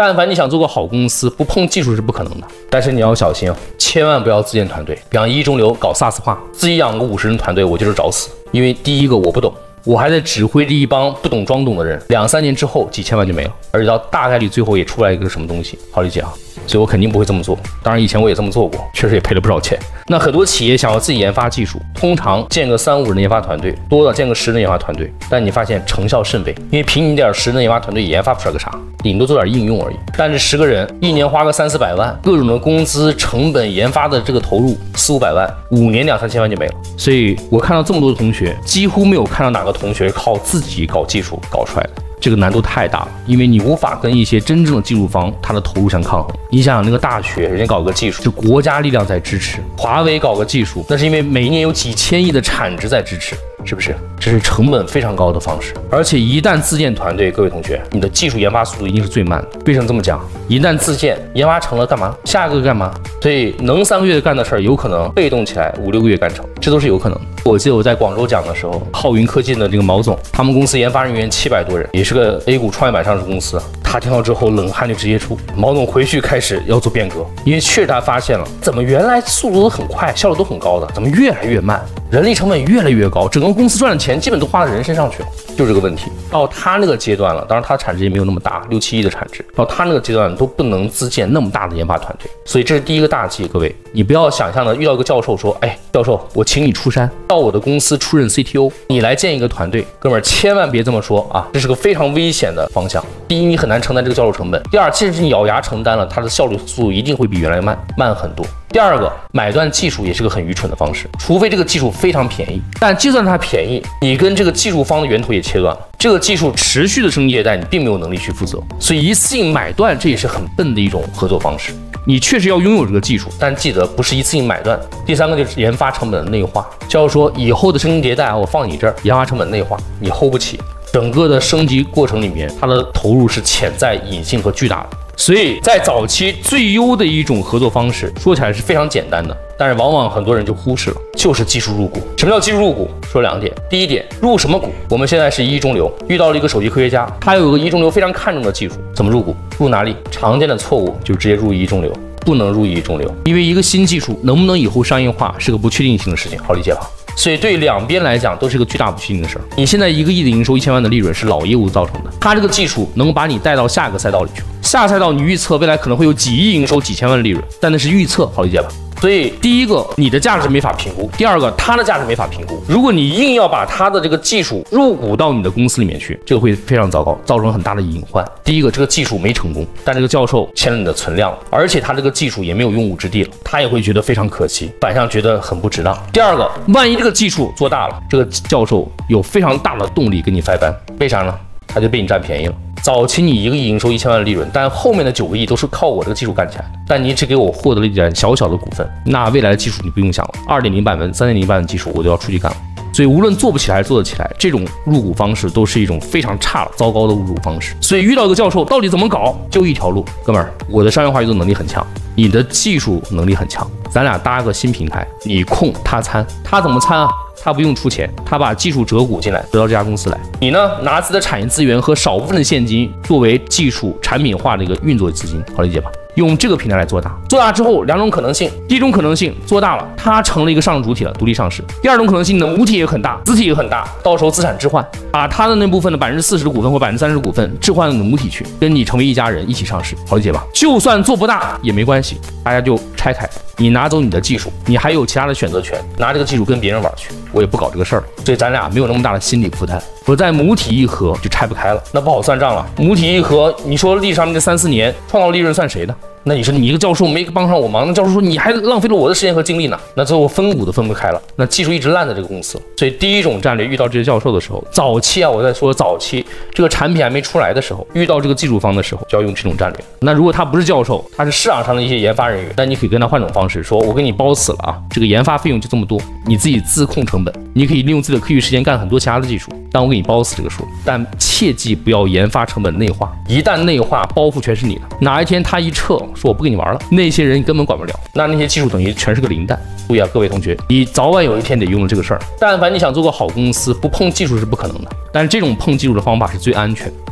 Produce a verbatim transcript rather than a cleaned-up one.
但凡你想做个好公司，不碰技术是不可能的。但是你要小心哦，千万不要自建团队。比方一中流搞 SaaS 化，自己养个五十人团队，我就是找死。因为第一个我不懂，我还在指挥着一帮不懂装懂的人，两三年之后几千万就没了，而且到大概率最后也出来一个什么东西，好理解啊。所以我肯定不会这么做。当然以前我也这么做过，确实也赔了不少钱。那很多企业想要自己研发技术，通常建个三五人的研发团队，多的建个十人的研发团队，但你发现成效甚微，因为凭你点十人的研发团队也研发不出来个啥，顶多做点应用而已。但是十个人一年花个三四百万，各种的工资、成本、研发的这个投入四五百万，五年两三千万就没了。所以我看到这么多的同学，几乎没有看到哪个同学靠自己搞技术搞出来的。这个难度太大了，因为你无法跟一些真正的技术方他的投入相抗衡。你想想那个大学，人家搞个技术是国家力量在支持，华为搞个技术，那是因为每一年有几千亿的产值在支持，是不是？这是成本非常高的方式。而且一旦自建团队，各位同学，你的技术研发速度一定是最慢的。为什么这么讲？一旦自建研发成了干嘛？下一个干嘛？所以能三个月干的事儿，有可能被动起来五六个月干成，这都是有可能的。我记得我在广州讲的时候，浩云科技的这个毛总，他们公司研发人员七百多人，也是个 A 股创业板上市公司。他听到之后冷汗就直接出。毛总回去开始要做变革，因为确实他发现了，怎么原来速度都很快，效率都很高的，怎么越来越慢，人力成本越来越高，整个公司赚的钱基本都花到人身上去了，就这个问题。到他那个阶段了，当然他产值也没有那么大，六七亿的产值，到他那个阶段都不能自建那么大的研发团队，所以这是第一个大忌。各位，你不要想象的遇到一个教授说，哎，教授，我请你出山到我的公司出任 C T O， 你来建一个团队，哥们儿千万别这么说啊，这是个非常危险的方向。第一，你很难承担这个教授成本；第二，即使你咬牙承担了，它的效率速度一定会比原来慢慢很多。第二个，买断技术也是个很愚蠢的方式，除非这个技术非常便宜，但就算它便宜，你跟这个技术方的源头也切断了，这个技术持续的升级迭代，你并没有能力去负责，所以一次性买断这也是很笨的一种合作方式。你确实要拥有这个技术，但记得不是一次性买断。第三个就是研发成本的内化，教授说以后的升级迭代我放你这儿，研发成本内化你 hold 不起，整个的升级过程里面，它的投入是潜在隐性和巨大的。所以在早期最优的一种合作方式，说起来是非常简单的，但是往往很多人就忽视了，就是技术入股。什么叫技术入股？说两点。第一点，入什么股？我们现在是一中流，遇到了一个手机科学家，他有一个一中流非常看重的技术，怎么入股？入哪里？常见的错误就直接入一中流，不能入一中流，因为一个新技术能不能以后商业化是个不确定性的事情，好理解吧？所以对两边来讲都是一个巨大不确定的事儿。你现在一个亿的营收，一千万的利润是老业务造成的，它这个技术能把你带到下一个赛道里去。下赛道你预测未来可能会有几亿营收、几千万的利润，但那是预测，好理解吧？所以第一个，你的价值没法评估；第二个，它的价值没法评估。如果你硬要把它的这个技术入股到你的公司里面去，这个会非常糟糕，造成很大的隐患。第一个，这个技术没成功，但这个教授签了你的存量，而且他这个技术也没有用武之地了，他也会觉得非常可惜，反向觉得很不值当。第二个，万一这个技术做大了，这个教授有非常大的动力跟你翻班，为啥呢？他就被你占便宜了。早期你一个亿营收一千万的利润，但后面的九个亿都是靠我这个技术干起来的，但你只给我获得了一点小小的股份，那未来的技术你不用想了，二点零版本、三点零版本技术我都要出去干了。所以无论做不起来还是做得起来，这种入股方式都是一种非常差、糟糕的入股方式。所以遇到一个教授到底怎么搞，就一条路，哥们儿，我的商业化运作能力很强，你的技术能力很强，咱俩搭个新平台，你控他参，他怎么参啊？他不用出钱，他把技术折股进来，得到这家公司来。你呢，拿自己的产业资源和少部分的现金作为技术产品化的一个运作资金，好理解吧？用这个平台来做大，做大之后两种可能性，第一种可能性做大了，它成了一个上市主体了，独立上市；第二种可能性呢，母体也很大，子体也很大，到时候资产置换，把它的那部分的百分之四十的股份或百分之三十的股份置换到母体去，跟你成为一家人一起上市，好理解吧？就算做不大也没关系，大家就拆开，你拿走你的技术，你还有其他的选择权，拿这个技术跟别人玩去，我也不搞这个事儿了，所以咱俩没有那么大的心理负担。我在母体一合就拆不开了，那不好算账了。母体一合，你说历史上面这三四年创造利润算谁的？那你说你一个教授没帮上我忙，那教授说你还浪费了我的时间和精力呢，那最后分股都分不开了，那技术一直烂在这个公司。所以第一种战略，遇到这些教授的时候，早期啊，我在说早期这个产品还没出来的时候，遇到这个技术方的时候，就要用这种战略。那如果他不是教授，他是市场上的一些研发人员，那你可以跟他换种方式，说我给你包死了啊，这个研发费用就这么多，你自己自控成本，你可以利用自己的课余时间干很多其他的技术，但我给你包死这个数，但切记不要研发成本内化，一旦内化，包袱全是你的。哪一天他一撤，说我不跟你玩了，那些人你根本管不了，那那些技术等于全是个零蛋。注意啊，各位同学，你早晚有一天得用了这个事儿。但凡你想做个好公司，不碰技术是不可能的，但是这种碰技术的方法是最安全的。